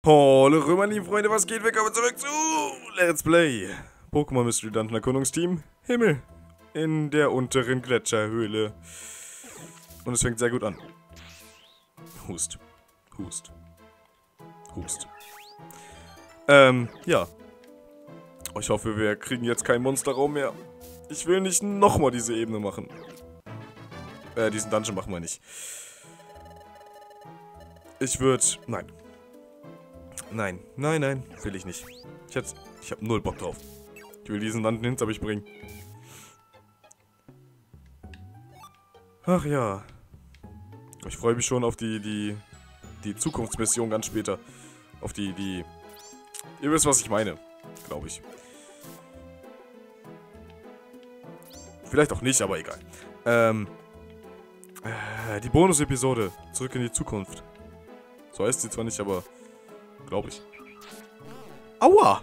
Hallo meine lieben Freunde, was geht? Willkommen zurück zu Let's Play Pokémon Mystery Dungeon Erkundungsteam Himmel in der unteren Gletscherhöhle. Und es fängt sehr gut an. Hust. Hust. Hust. Ja. Ich hoffe, wir kriegen jetzt keinen Monsterraum mehr. Ich will nicht nochmal diese Ebene machen. Diesen Dungeon machen wir nicht. Ich würde... Nein. Nein, nein, nein, will ich nicht. Ich hab null Bock drauf. Ich will diesen Dungeon hinter mich bringen. Ach ja. Ich freue mich schon auf die Zukunftsmission ganz später. Auf die... Ihr wisst, was ich meine, glaube ich. Vielleicht auch nicht, aber egal. Die Bonus-Episode. Zurück in die Zukunft. So heißt sie zwar nicht, aber... Glaube ich. Aua!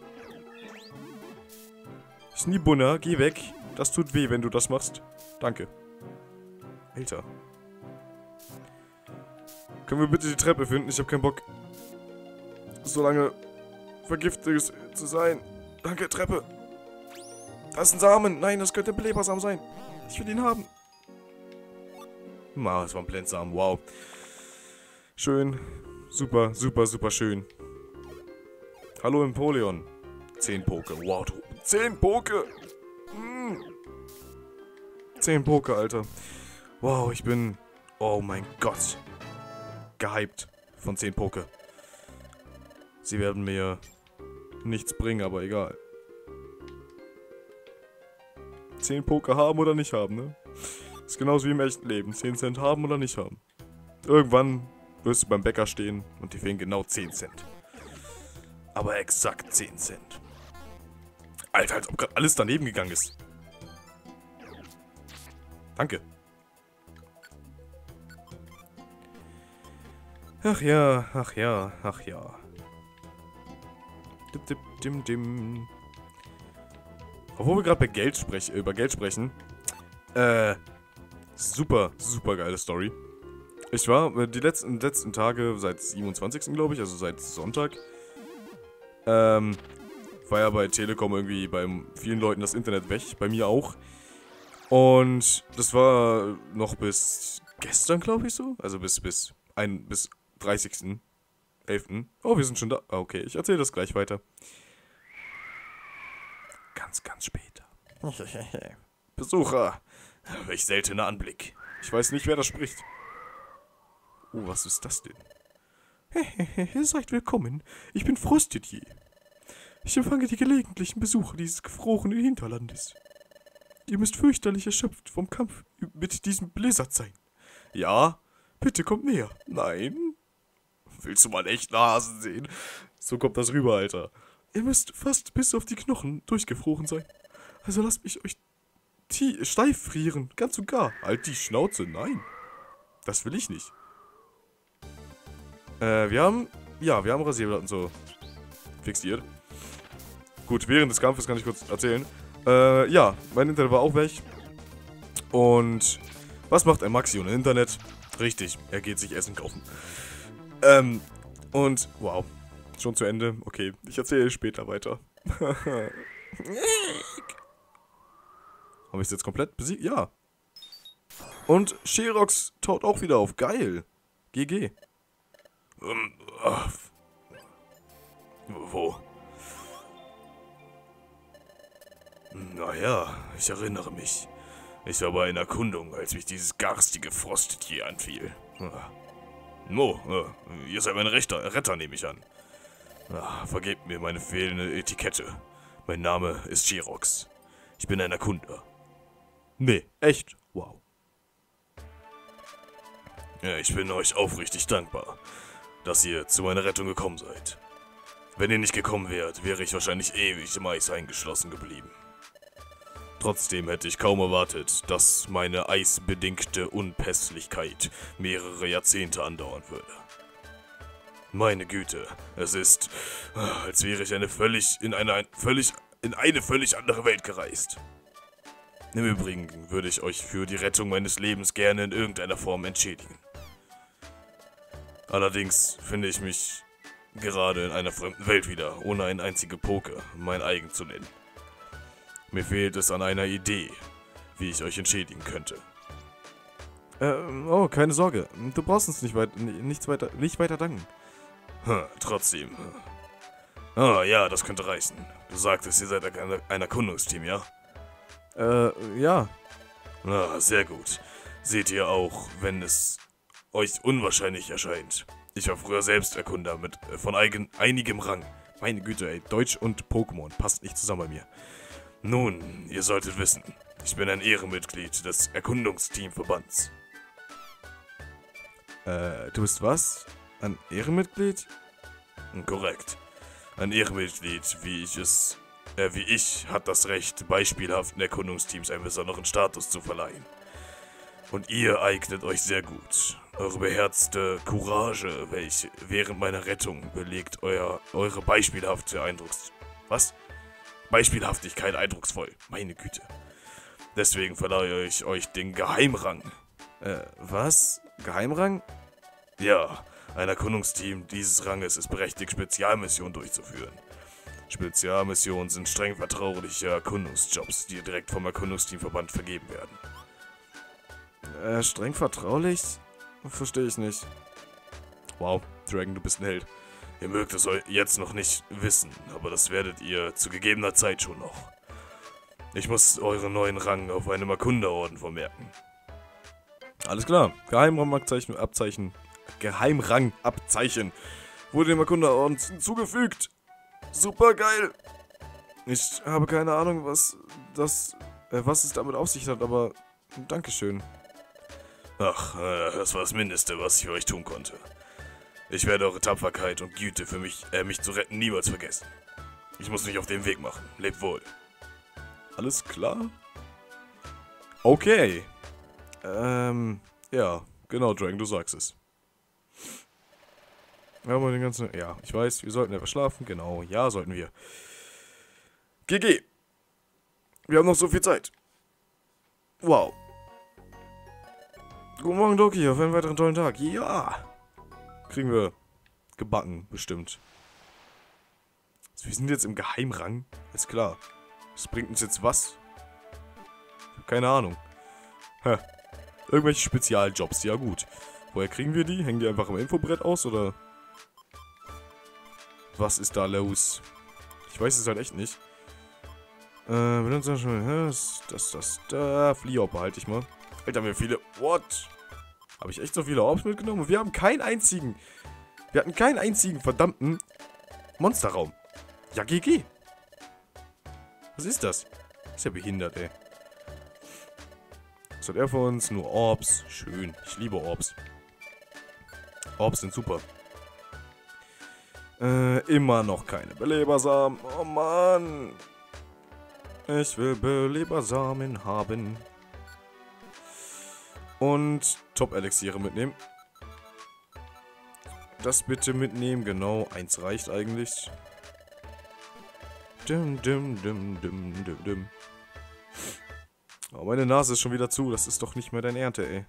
Schneebunner, geh weg. Das tut weh, wenn du das machst. Danke. Alter. Können wir bitte die Treppe finden? Ich habe keinen Bock, so lange vergiftet zu sein. Danke, Treppe. Das ist ein Samen. Nein, das könnte ein Belebersamen sein. Ich will ihn haben. Das war ein Blendsamen. Wow. Schön. Super, super, super schön. Hallo Empoleon. 10 Poke. Wow, 10 Poke. 10 Poke, Alter. Wow, ich bin... Oh mein Gott. Gehypt von 10 Poke. Sie werden mir nichts bringen, aber egal. 10 Poke haben oder nicht haben, ne? Ist genauso wie im echten Leben. 10 Cent haben oder nicht haben. Irgendwann... wirst du beim Bäcker stehen und die fehlen genau 10 Cent. Aber exakt 10 Cent. Alter, als ob gerade alles daneben gegangen ist. Danke. Ach ja, ach ja, ach ja. Dip, dip, dim, dim. Obwohl wir gerade über Geld sprechen. Super, super geile Story. Ich war die letzten Tage, seit 27. glaube ich, also seit Sonntag, war ja bei Telekom irgendwie bei vielen Leuten das Internet weg, bei mir auch. Und das war noch bis gestern, glaube ich so, also bis 30.11. Oh, wir sind schon da. Okay, ich erzähle das gleich weiter. Ganz, ganz später. Besucher. Welch seltener Anblick. Ich weiß nicht, wer da spricht. Oh, was ist das denn? Seid willkommen. Ich bin Frostedier. Ich empfange die gelegentlichen Besucher dieses gefrorenen Hinterlandes. Ihr müsst fürchterlich erschöpft vom Kampf mit diesem Blizzard sein. Ja? Bitte kommt näher. Nein? Willst du mal einen echten Hasen sehen? So kommt das rüber, Alter. Ihr müsst fast bis auf die Knochen durchgefroren sein. Also lasst mich euch steif frieren. Ganz und gar. Halt die Schnauze. Nein. Das will ich nicht. Wir haben Rasierblatt und so fixiert. Gut, während des Kampfes kann ich kurz erzählen. Ja, mein Internet war auch weg. Und was macht ein Maxi ohne Internet? Richtig, er geht sich Essen kaufen. Und, wow, schon zu Ende. Okay, ich erzähle später weiter. Habe ich es jetzt komplett besiegt? Ja. Und Sherox taucht auch wieder auf. Geil. GG. Wo? Naja, ich erinnere mich. Ich war bei einer Erkundung, als mich dieses garstige Frostetier anfiel. Ihr seid mein Retter, nehme ich an. Vergebt mir meine fehlende Etikette. Mein Name ist Sherox. Ich bin ein Erkunder. Nee, echt? Wow. Ja, ich bin euch aufrichtig dankbar, dass ihr zu meiner Rettung gekommen seid. Wenn ihr nicht gekommen wärt, wäre ich wahrscheinlich ewig im Eis eingeschlossen geblieben. Trotzdem hätte ich kaum erwartet, dass meine eisbedingte Unpässlichkeit mehrere Jahrzehnte andauern würde. Meine Güte, es ist, als wäre ich in eine völlig andere Welt gereist. Im Übrigen würde ich euch für die Rettung meines Lebens gerne in irgendeiner Form entschädigen. Allerdings finde ich mich gerade in einer fremden Welt wieder, ohne einen einzigen Poker mein eigen zu nennen. Mir fehlt es an einer Idee, wie ich euch entschädigen könnte. Oh, keine Sorge. Du brauchst uns nicht weiter danken. Trotzdem. Ah, ja, das könnte reichen. Du sagtest, ihr seid ein Erkundungsteam, ja? Ja. Ah, sehr gut. Seht ihr auch, wenn es euch unwahrscheinlich erscheint. Ich war früher selbst Erkunder von einigem Rang. Meine Güte, ey, Deutsch und Pokémon passt nicht zusammen bei mir. Nun, ihr solltet wissen, ich bin ein Ehrenmitglied des Erkundungsteamverbands. Du bist was? Ein Ehrenmitglied? Korrekt. Ein Ehrenmitglied, wie ich, hat das Recht, beispielhaften Erkundungsteams einen besonderen Status zu verleihen. Und ihr eignet euch sehr gut. Eure beherzte Courage, welche während meiner Rettung belegt eure Beispielhaftigkeit eindrucksvoll. Meine Güte. Deswegen verleihe ich euch den Geheimrang. Was? Geheimrang? Ja, ein Erkundungsteam dieses Ranges ist berechtigt, Spezialmissionen durchzuführen. Spezialmissionen sind streng vertrauliche Erkundungsjobs, die direkt vom Erkundungsteamverband vergeben werden. Streng vertraulich? Verstehe ich nicht. Wow, Dragon, du bist ein Held. Ihr mögt es jetzt noch nicht wissen, aber das werdet ihr zu gegebener Zeit schon noch. Ich muss euren neuen Rang auf einem Erkunderorden vermerken. Alles klar, Geheimrangabzeichen wurde dem Erkunderorden hinzugefügt. Super geil. Ich habe keine Ahnung, was es damit auf sich hat, aber Dankeschön. Ach, das war das Mindeste, was ich für euch tun konnte. Ich werde eure Tapferkeit und Güte für mich zu retten, niemals vergessen. Ich muss mich auf den Weg machen. Lebt wohl. Alles klar? Okay. Ja, genau, Dragon, du sagst es. Aber den ganzen... Ja, ich weiß, wir sollten etwas schlafen. Genau, ja, sollten wir. GG. Wir haben noch so viel Zeit. Wow. Guten Morgen, Doki, auf einen weiteren tollen Tag. Ja. Kriegen wir gebacken, bestimmt. Also wir sind jetzt im Geheimrang. Ist klar. Das bringt uns jetzt was? Ich habe keine Ahnung. Hä. Irgendwelche Spezialjobs, ja gut. Woher kriegen wir die? Hängen die einfach im Infobrett aus, oder? Was ist da los? Ich weiß es halt echt nicht. Flieger behalte ich mal. Alter, haben wir viele... What? Habe ich echt so viele Orbs mitgenommen? Und wir haben keinen einzigen... Wir hatten keinen einzigen verdammten Monsterraum. Ja, GG. Was ist das? Ist ja behindert, ey. Was hat er für uns? Nur Orbs. Schön. Ich liebe Orbs. Orbs sind super. Immer noch keine Belebersamen. Oh Mann. Ich will Belebersamen haben. Und Top-Elixiere mitnehmen. Das bitte mitnehmen. Genau, 1 reicht eigentlich. Oh, meine Nase ist schon wieder zu. Das ist doch nicht mehr deine Ernte, ey.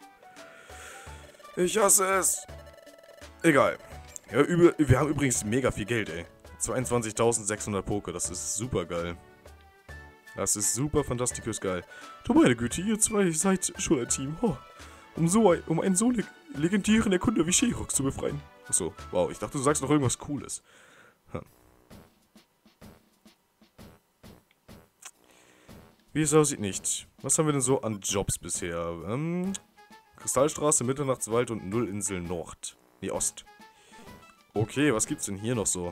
Ich hasse es. Egal. Ja, wir haben übrigens mega viel Geld, ey. 22.600 Poke. Das ist super geil. Das ist super fantastisch geil. Du meine Güte, ihr zwei seid schon ein Team. Oh, um einen so legendären Erkunder wie Sherox zu befreien. Achso, wow, ich dachte, du sagst noch irgendwas Cooles. Hm. Wie es aussieht, nicht. Was haben wir denn so an Jobs bisher? Kristallstraße, Mitternachtswald und Nullinsel Nord. Nee, Ost. Okay, was gibt's denn hier noch so?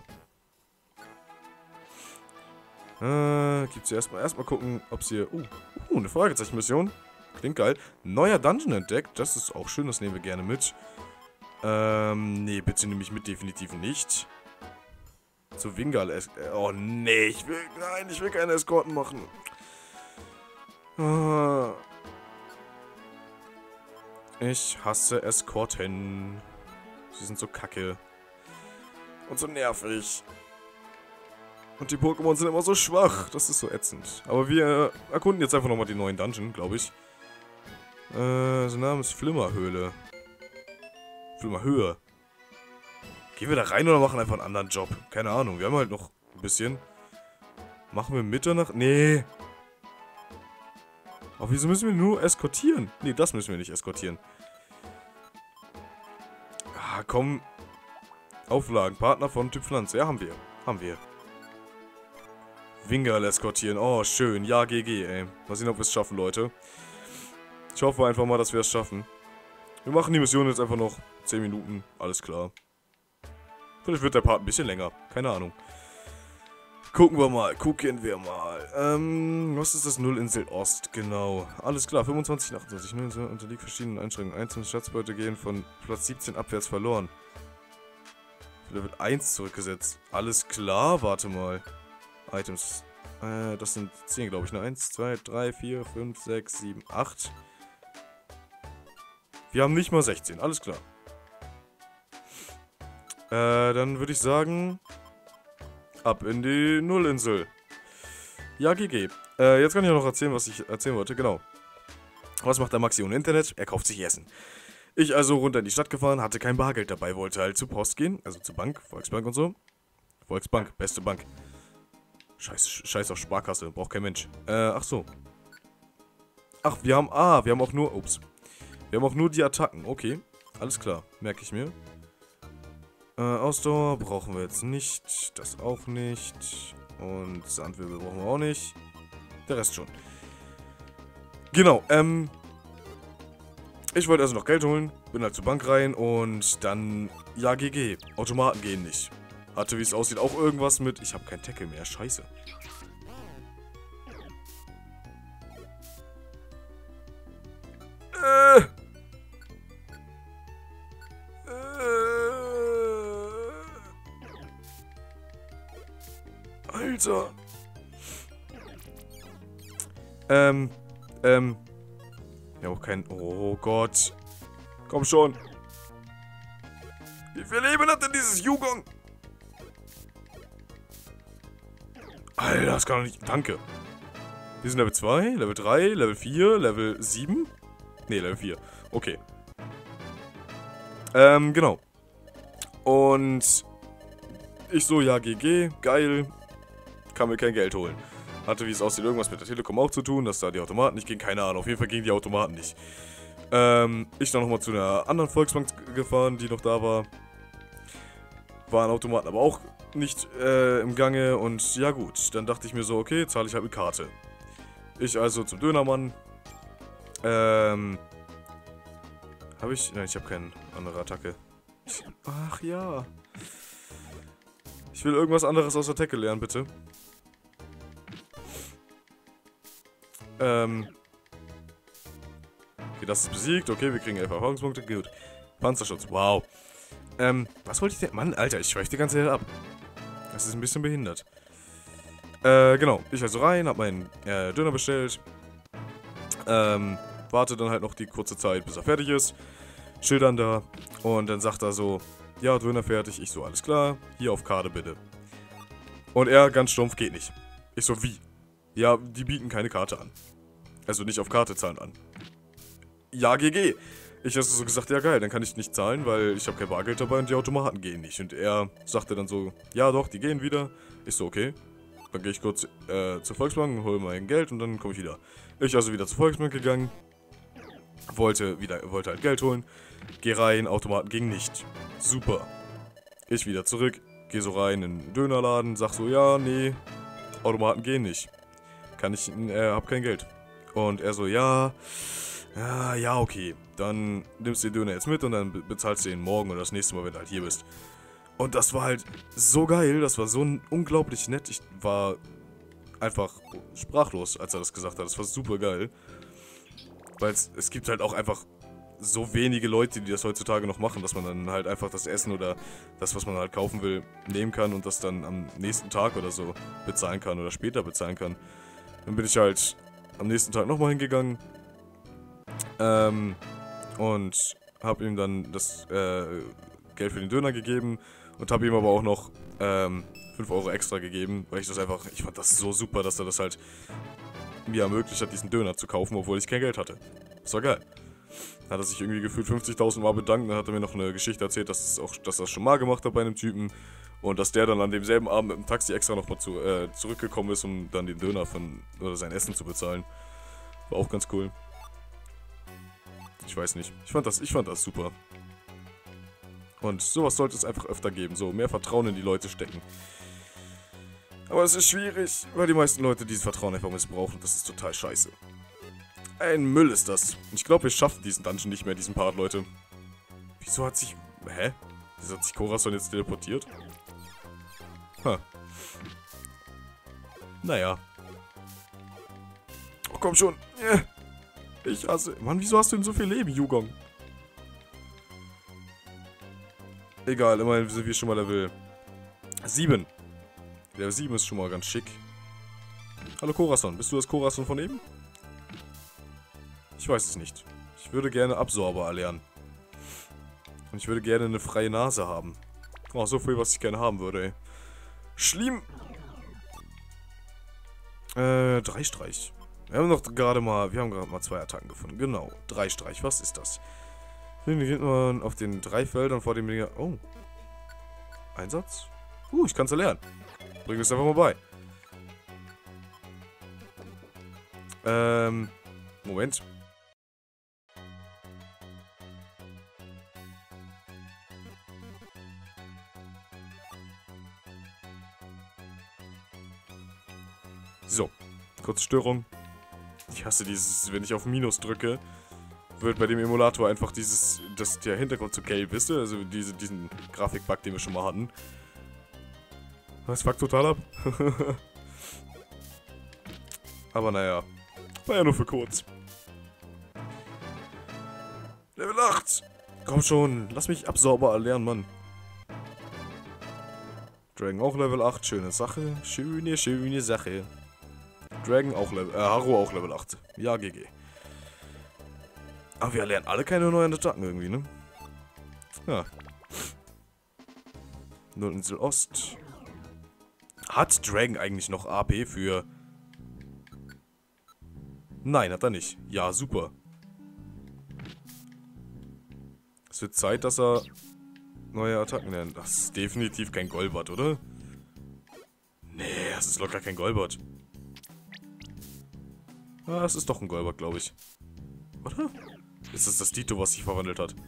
Gibt's hier erstmal gucken, ob's hier... eine Fragezeichenmission. Klingt geil. Neuer Dungeon entdeckt. Das ist auch schön, das nehmen wir gerne mit. Nee, bitte nehme ich mit, definitiv nicht. Zu Wingal. Oh, nee, ich will keine Eskorten machen. Ich hasse Eskorten. Sie sind so kacke. Und so nervig. Und die Pokémon sind immer so schwach. Das ist so ätzend. Aber wir erkunden jetzt einfach nochmal die neuen Dungeon, glaube ich. Sein Name ist Flimmerhöhle. Flimmerhöhe. Gehen wir da rein oder machen einfach einen anderen Job? Keine Ahnung, wir haben halt noch ein bisschen. Machen wir Mitternacht? Nee. Aber wieso müssen wir nur eskortieren? Nee, das müssen wir nicht eskortieren. Ah, komm. Auflagen. Partner von Typ Pflanze. Ja, haben wir. Haben wir. Wingerl eskortieren. Oh, schön. Ja, GG, ey. Mal sehen, ob wir es schaffen, Leute. Ich hoffe einfach mal, dass wir es schaffen. Wir machen die Mission jetzt einfach noch 10 Minuten. Alles klar. Vielleicht wird der Part ein bisschen länger. Keine Ahnung. Gucken wir mal. Was ist das? Nullinsel Ost. Genau. Alles klar. 25, 28. Nullinsel unterliegt verschiedenen Einschränkungen. Einzelne Schatzbeute gehen von Platz 17 abwärts verloren. Level 1 zurückgesetzt. Alles klar. Warte mal. Items. Das sind 10, glaube ich. Ne? 1, 2, 3, 4, 5, 6, 7, 8. Wir haben nicht mal 16. Alles klar. Dann würde ich sagen... Ab in die Nullinsel. Ja, GG. Jetzt kann ich noch erzählen, was ich erzählen wollte. Genau. Was macht der Maxi ohne Internet? Er kauft sich Essen. Ich also runter in die Stadt gefahren, hatte kein Bargeld dabei, wollte halt zur Post gehen. Also zur Bank, Volksbank und so. Volksbank, beste Bank. Scheiß auf Sparkasse, braucht kein Mensch. Ach so. Ach, wir haben auch nur, ups. Wir haben auch nur die Attacken, okay. Alles klar, merke ich mir. Ausdauer brauchen wir jetzt nicht. Das auch nicht. Und Sandwirbel brauchen wir auch nicht. Der Rest schon. Genau, ich wollte also noch Geld holen. Bin halt zur Bank rein und dann... Ja, GG. Automaten gehen nicht. Hatte, wie es aussieht, auch irgendwas mit... Ich habe kein Tackle mehr. Scheiße. Alter. Ja, auch kein... Oh Gott. Komm schon. Wie viel Leben hat denn dieses Yugong? Alter, das kann doch nicht... Danke. Wir sind Level 2, Level 3, Level 4, Level 7. Ne, Level 4. Okay. Genau. Und... Ich so, ja, GG, geil. Kann mir kein Geld holen. Hatte, wie es aussieht, irgendwas mit der Telekom auch zu tun, dass da die Automaten nicht gingen. Keine Ahnung, auf jeden Fall gingen die Automaten nicht. Ich dann nochmal zu einer anderen Volksbank gefahren, die noch da war. Waren Automaten aber auch nicht im Gange. Und ja gut, dann dachte ich mir so, okay, zahle ich halt mit Karte. Ich also zum Dönermann. Habe ich? Nein, ich habe keine andere Attacke. Ach ja. Ich will irgendwas anderes außer Tackle lernen, bitte. Okay, das ist besiegt. Okay, wir kriegen 11 Erfahrungspunkte. Gut. Panzerschutz. Wow. Was wollte ich denn? Mann, Alter, ich schweife die ganze Zeit ab. Das ist ein bisschen behindert. Genau. Ich also rein, hab meinen Döner bestellt. Warte dann halt noch die kurze Zeit, bis er fertig ist. Schildern da. Und dann sagt er so, ja, Döner fertig. Ich so, alles klar. Hier auf Karte bitte. Und er ganz stumpf, geht nicht. Ich so, wie? Ja, die bieten keine Karte an. Also nicht auf Karte zahlen an. Ja, GG. Ich also so gesagt, ja geil, dann kann ich nicht zahlen, weil ich habe kein Bargeld dabei und die Automaten gehen nicht. Und er sagte dann so, ja doch, die gehen wieder. Ich so, okay. Dann gehe ich kurz zur Volksbank und hole mein Geld und dann komme ich wieder. Ich also wieder zur Volksbank gegangen. Wollte halt Geld holen. Geh rein, Automaten ging nicht. Super. Ich wieder zurück, geh so rein in den Dönerladen, sag so, ja, nee, Automaten gehen nicht. Hab kein Geld. Und er so, ja, okay. Dann nimmst du den Döner jetzt mit und dann bezahlst du ihn morgen oder das nächste Mal, wenn du halt hier bist. Und das war halt so geil, das war so unglaublich nett. Ich war einfach sprachlos, als er das gesagt hat. Das war super geil. Weil es gibt halt auch einfach so wenige Leute, die das heutzutage noch machen, dass man dann halt einfach das Essen oder das, was man halt kaufen will, nehmen kann und das dann am nächsten Tag oder so bezahlen kann oder später bezahlen kann. Dann bin ich halt am nächsten Tag nochmal hingegangen und habe ihm dann das Geld für den Döner gegeben und habe ihm aber auch noch 5 Euro extra gegeben, weil ich fand das so super, dass er das halt mir ermöglicht hat, diesen Döner zu kaufen, obwohl ich kein Geld hatte. Das war geil. Hat er sich irgendwie gefühlt 50.000 Mal bedankt. Dann hat er mir noch eine Geschichte erzählt, dass er das schon mal gemacht hat bei einem Typen. Und dass der dann an demselben Abend mit dem Taxi extra nochmal zurückgekommen ist, um dann den Döner oder sein Essen zu bezahlen. War auch ganz cool. Ich weiß nicht. Ich fand das super. Und sowas sollte es einfach öfter geben. So, mehr Vertrauen in die Leute stecken. Aber es ist schwierig, weil die meisten Leute dieses Vertrauen einfach missbrauchen. Das ist total scheiße. Ein Müll ist das. Ich glaube, wir schaffen diesen Dungeon nicht mehr, diesen Part, Leute. Wieso hat sich... Hä? Wieso hat sich Corazon jetzt teleportiert? Naja. Oh, komm schon. Ich hasse... Mann, wieso hast du denn so viel Leben, Yugong? Egal, immerhin sind wir schon mal Level 7. Level 7 ist schon mal ganz schick. Hallo Corazon, bist du das Corazon von eben? Ich weiß es nicht. Ich würde gerne Absorber erlernen. Und ich würde gerne eine freie Nase haben. Oh, so viel, was ich gerne haben würde, ey. Schlimm. 3 Streich. Wir haben gerade mal 2 Attacken gefunden. Genau, 3 Streich. Was ist das? Hier geht man auf den 3 Feldern vor dem Ding. Oh. Einsatz? Ich kann es erlernen. Bring es einfach mal bei. Moment. So, kurze Störung. Ich hasse dieses, wenn ich auf Minus drücke, wird bei dem Emulator einfach der Hintergrund zu gelb, wisst ihr? Also diesen Grafikbug, den wir schon mal hatten. Das fuckt total ab. Aber naja, war ja nur für kurz. Level 8! Komm schon, lass mich Absorber erlernen, Mann. Dragon auch Level 8, schöne Sache. Schöne Sache. Dragon auch Haru auch Level 8. Ja, GG. Aber wir lernen alle keine neuen Attacken irgendwie, ne? Ja. Nullinsel Ost. Hat Dragon eigentlich noch AP für... Nein, hat er nicht. Ja, super. Es wird Zeit, dass er neue Attacken lernt. Das ist definitiv kein Golbat, oder? Nee, das ist locker kein Golbat. Ah, es ist doch ein Golbat, glaube ich. Oder? Ist das Ditto, was sich verwandelt hat?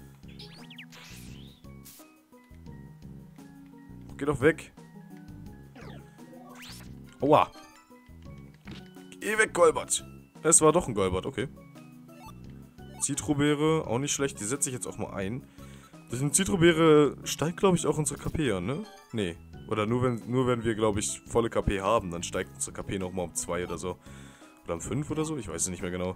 Geh doch weg. Aua. Geh weg, Golbat. Es war doch ein Golbat, okay. Zitrobeere, auch nicht schlecht. Die setze ich jetzt auch mal ein. Durch eine Zitrobeere steigt, glaube ich, auch unsere KP an, ne? Nee. Oder nur wenn wir, glaube ich, volle KP haben, dann steigt unsere KP nochmal um 2 oder so. Oder um 5 oder so? Ich weiß es nicht mehr genau.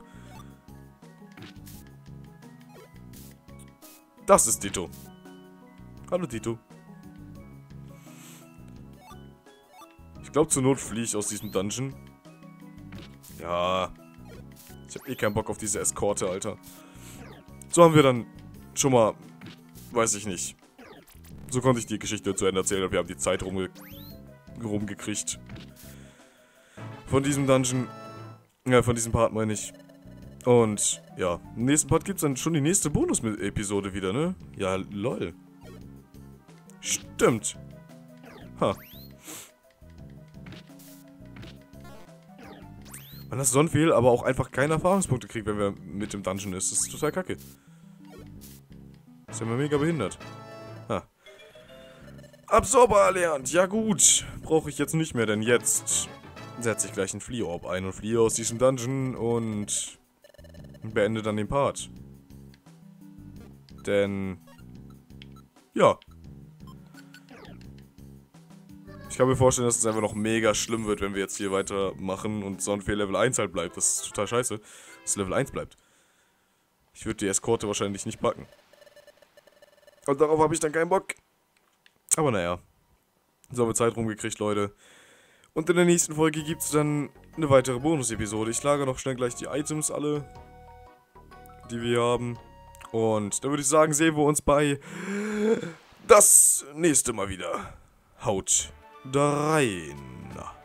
Das ist Ditto. Hallo, Ditto. Ich glaube, zur Not fliehe ich aus diesem Dungeon. Ja. Ich habe eh keinen Bock auf diese Eskorte, Alter. So haben wir dann schon mal... Weiß ich nicht. So konnte ich die Geschichte zu Ende erzählen und wir haben die Zeit rumgekriegt. Von diesem Dungeon. Ja, von diesem Part meine ich. Und ja, im nächsten Part gibt es dann schon die nächste Bonus-Episode wieder, ne? Ja, lol. Stimmt. Ha. Man hat so viel, aber auch einfach keine Erfahrungspunkte kriegt, wenn wir mit dem Dungeon ist. Das ist total kacke. Das ist ja mal mega behindert. Ha. Absorber erlernt. Ja gut. Brauche ich jetzt nicht mehr, denn jetzt setze ich gleich einen Flea-Orb ein und fliehe aus diesem Dungeon und beende dann den Part. Denn... Ja. Ich kann mir vorstellen, dass es einfach noch mega schlimm wird, wenn wir jetzt hier weitermachen und Sonfee Level 1 halt bleibt. Das ist total scheiße, dass Level 1 bleibt. Ich würde die Eskorte wahrscheinlich nicht packen. Und darauf habe ich dann keinen Bock. Aber naja. So haben wir Zeit rumgekriegt, Leute. Und in der nächsten Folge gibt es dann eine weitere Bonus-Episode. Ich lagere noch schnell gleich die Items alle, die wir haben. Und dann würde ich sagen, sehen wir uns bei das nächste Mal wieder. Haut rein.